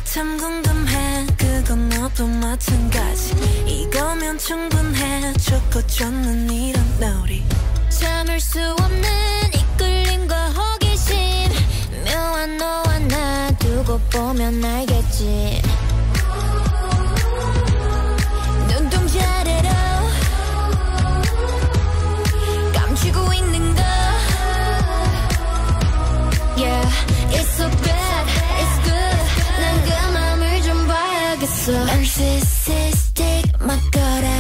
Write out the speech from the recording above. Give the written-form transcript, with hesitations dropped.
참 궁금해 그건 너도 마찬가지 이거면 충분해 좋고 좋는 이런 놀이 참을 수 없는 이끌림과 호기심 묘한 너와 나 두고 보면 알겠지 눈동자래로 감추고 있는 거 Yeah, it's so bad, it's good 난 그 맘을 좀 봐야겠어 Narcissistic 막 거라